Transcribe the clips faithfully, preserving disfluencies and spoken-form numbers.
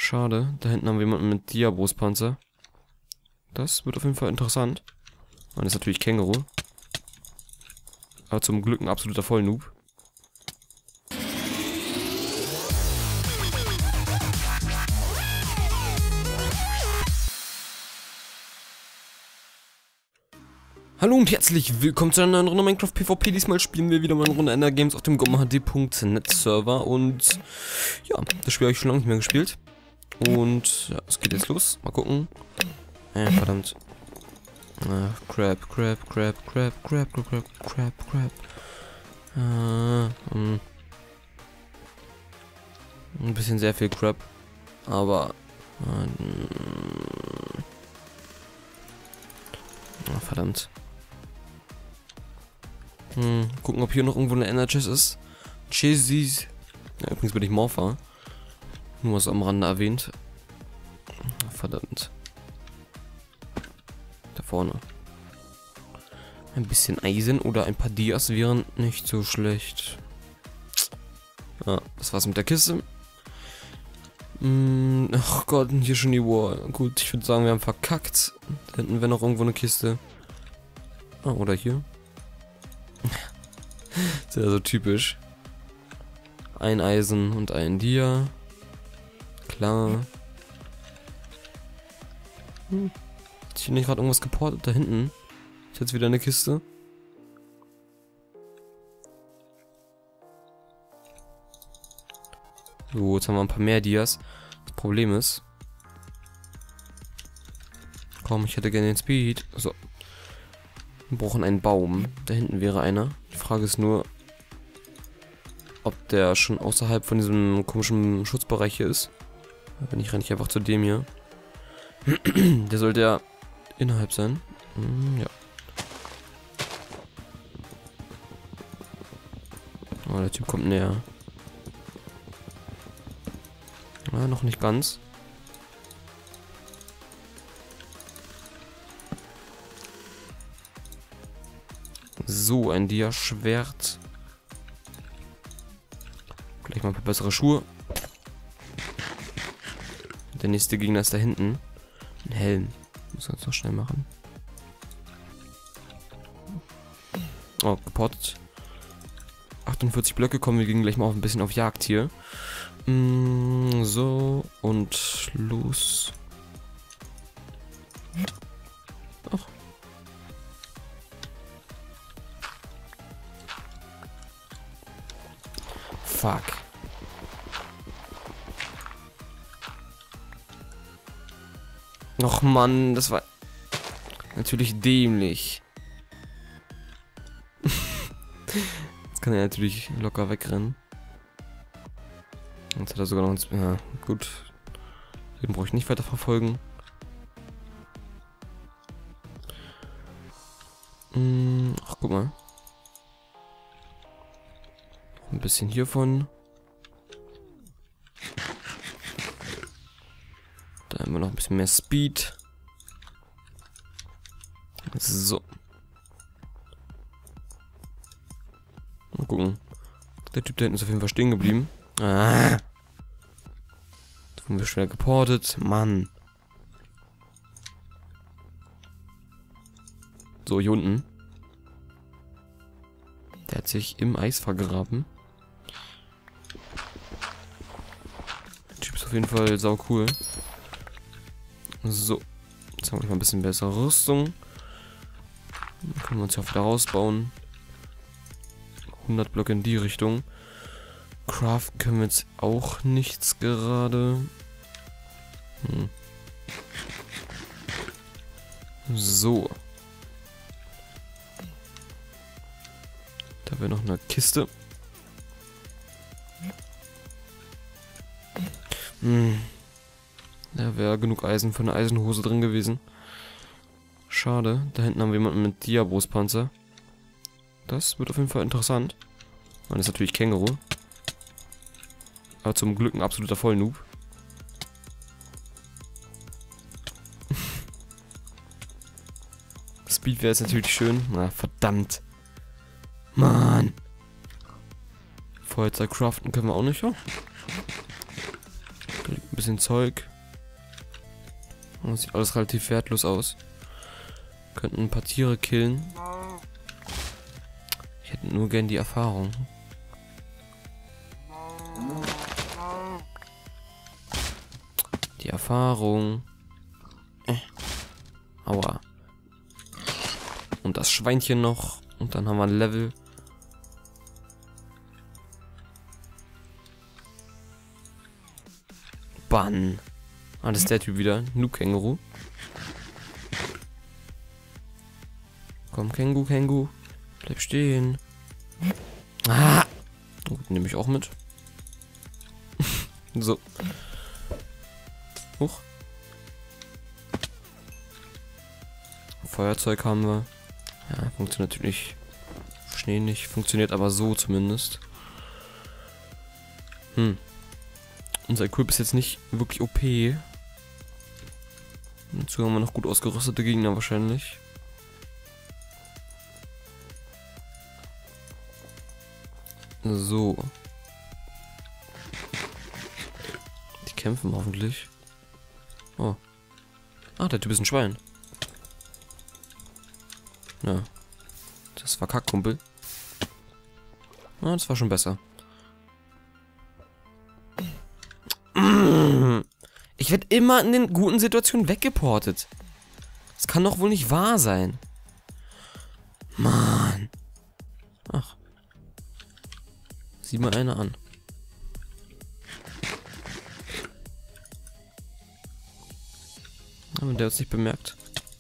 Schade, da hinten haben wir jemanden mit Diabrustpanzer. Das wird auf jeden Fall interessant. Und das ist natürlich Känguru. Aber zum Glück ein absoluter Vollnoob. Hallo und herzlich willkommen zu einer neuen Runde Minecraft PvP. Diesmal spielen wir wieder mal eine Runde Ender Games auf dem gomhd punkt net Server. Und ja, das Spiel habe ich schon lange nicht mehr gespielt. Und ja, es geht jetzt los. Mal gucken. Äh, verdammt. Ah, Crap, Crap, Crap, Crap, Crap, Crap, Crap, Crap, Crap. Ah, um. Ein bisschen sehr viel Crap. Aber. Ähm, ah, verdammt. Hm, gucken, ob hier noch irgendwo eine Ender Chest ist. Cheesies. Ja, übrigens bin ich Morpher. Nur was am Rande erwähnt. Verdammt. Da vorne. Ein bisschen Eisen oder ein paar Dias wären nicht so schlecht. Ja, das war's mit der Kiste. Hm, ach Gott, hier schon die Wall. Gut, ich würde sagen, wir haben verkackt. Da hinten wäre noch irgendwo eine Kiste. Ah, oder hier. Das ist ja so typisch. Ein Eisen und ein Dia. Klar. Hm. Hat hier nicht gerade irgendwas geportet? Da hinten ist jetzt wieder eine Kiste. So, jetzt haben wir ein paar mehr Dias. Das Problem ist. Komm, ich hätte gerne den Speed. So. Wir brauchen einen Baum. Da hinten wäre einer. Die Frage ist nur, ob der schon außerhalb von diesem komischen Schutzbereich hier ist. Wenn ich renne ich einfach zu dem hier. Der sollte ja innerhalb sein. Hm, ja. Oh, der Typ kommt näher. Ja, noch nicht ganz. So, ein Dia-Schwert. Gleich mal ein paar bessere Schuhe. Der nächste Gegner ist da hinten. Ein Helm. Müssen wir uns noch schnell machen. Oh, geportet. achtundvierzig Blöcke, kommen wir gehen gleich mal auf ein bisschen auf Jagd hier. Mm, so, und los. Ach. Fuck. Och Mann, das war natürlich dämlich. Jetzt kann er natürlich locker wegrennen. Jetzt hat er sogar noch ein... Ja, gut. Den brauche ich nicht weiter verfolgen. Hm, ach, guck mal. Ein bisschen hiervon. Da haben wir noch ein bisschen mehr Speed. So. Mal gucken. Der Typ da hinten ist auf jeden Fall stehen geblieben. Ah. Da haben wir schnell geportet. Mann. So, hier unten. Der hat sich im Eis vergraben. Der Typ ist auf jeden Fall sau cool. So. Jetzt haben wir mal ein bisschen bessere Rüstung. Dann können wir uns ja auch wieder rausbauen. hundert Blöcke in die Richtung. Craften können wir jetzt auch nichts gerade. Hm. So. Da wäre noch eine Kiste. Hm. Da wäre genug Eisen für eine Eisenhose drin gewesen. Schade. Da hinten haben wir jemanden mit Diabrustpanzer. Das wird auf jeden Fall interessant. Und das ist natürlich Känguru. Aber zum Glück ein absoluter Vollnoob. Speed wäre jetzt natürlich schön. Na, verdammt. Mann. Feuerzeug craften können wir auch nicht, ja? bisschen Zeug. Das sieht alles relativ wertlos aus. Könnten ein paar Tiere killen. Ich hätte nur gern die Erfahrung. Die Erfahrung. Äh. Aua. Und das Schweinchen noch. Und dann haben wir ein Level. Bann. Ah, das ist der Typ wieder. Noob-Känguru. Komm, Känguru, Känguru. Bleib stehen. Ah! Gut, nehme ich auch mit. So. Huch. Feuerzeug haben wir. Ja, funktioniert natürlich. Schnee nicht. Funktioniert aber so zumindest. Hm. Unser Equip ist jetzt nicht wirklich O P. Dazu haben wir noch gut ausgerüstete Gegner wahrscheinlich. So. Die kämpfen hoffentlich. Oh. Ah, der Typ ist ein Schwein. Ja. Das war Kackkumpel. Ah, das war schon besser. Ich werde immer in den guten Situationen weggeportet. Das kann doch wohl nicht wahr sein. Mann. Ach. Sieh mal einer an. Aber der hat es nicht bemerkt.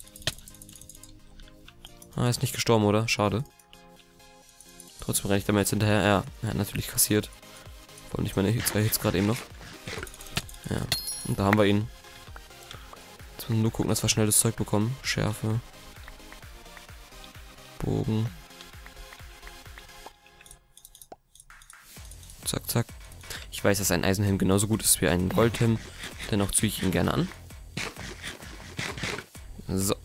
Ah, er ist nicht gestorben, oder? Schade. Trotzdem renne ich da mal jetzt hinterher. Ja, er hat natürlich kassiert. Vor allem nicht meine zwei Hits gerade eben noch. Ja, und da haben wir ihn. Jetzt müssen wir nur gucken, dass wir schnell das Zeug bekommen. Schärfe. Bogen. Zack, zack. Ich weiß, dass ein Eisenhelm genauso gut ist wie ein Goldhelm. Dennoch ziehe ich ihn gerne an. So.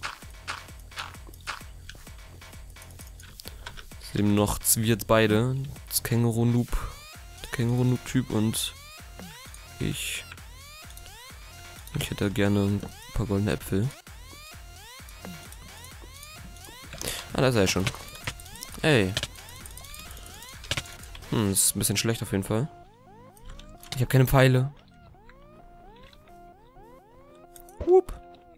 Es leben noch wir jetzt beide. Das Känguru-Noob. Der Känguru-Noob-Typ und ich. Ich hätte gerne ein paar goldene Äpfel. Ah, da ist er schon. Ey. Hm, das ist ein bisschen schlecht auf jeden Fall. Ich habe keine Pfeile. Hup.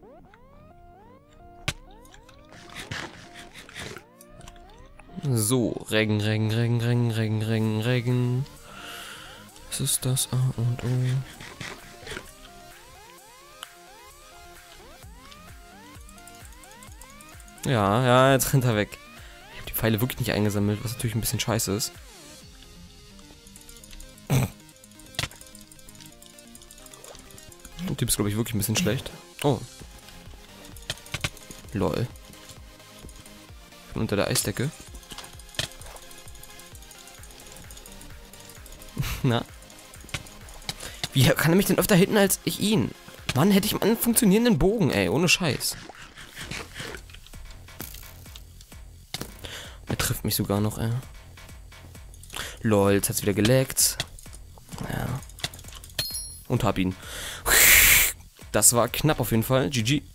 So, Regen, Regen, Regen, Regen, Regen, Regen, Regen. Was ist das? A und O. Ja, ja, jetzt rennt er weg. Ich habe die Pfeile wirklich nicht eingesammelt, was natürlich ein bisschen scheiße ist. Der Typ ist, glaube ich, wirklich ein bisschen schlecht. Oh. Lol. Ich bin unter der Eisdecke. Na? Wie kann er mich denn öfter hitten als ich ihn? Mann, hätte ich mal einen funktionierenden Bogen, ey. Ohne Scheiß. Er trifft mich sogar noch, ey. Lol, jetzt hat's wieder geleckt. Ja. Und hab ihn. Das war knapp auf jeden Fall. G G.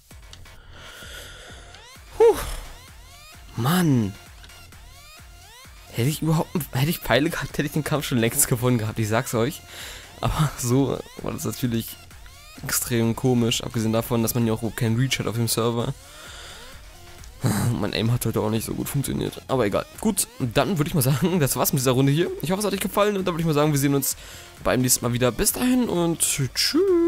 Puh. Mann. Hätte ich überhaupt, hätte ich Pfeile gehabt, hätte ich den Kampf schon längst gewonnen gehabt. Ich sag's euch. Aber so war das natürlich extrem komisch. Abgesehen davon, dass man ja auch keinen Reach hat auf dem Server. Mein Aim hat heute auch nicht so gut funktioniert. Aber egal. Gut, dann würde ich mal sagen, das war's mit dieser Runde hier. Ich hoffe, es hat euch gefallen. Und dann würde ich mal sagen, wir sehen uns beim nächsten Mal wieder. Bis dahin und tschüss.